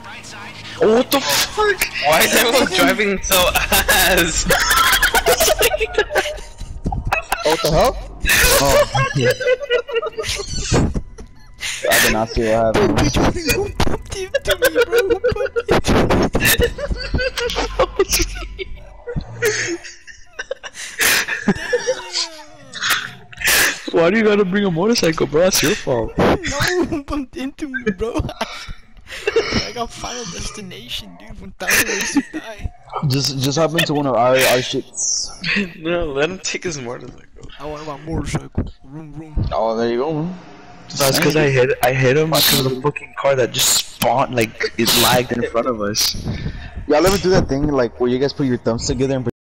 Oh, what the fuck? Why is everyone driving so ass? What the hell? Oh, yeah. I did not see what happened. Who bumped into me, bro? Who bumped into me? Why do you gotta bring a motorcycle, bro? It's your fault. No, who bumped into me, bro? I got final destination, dude. 1,000 ways to die. Just hop into one of our shits. No, let him take his motorcycle. I want my motorcycle. Room, room. Oh, there you go. No, it's because I hit him because of the fucking car that just spawned, like, it lagged in front of us. Y'all ever do that thing, like, where you guys put your thumbs together and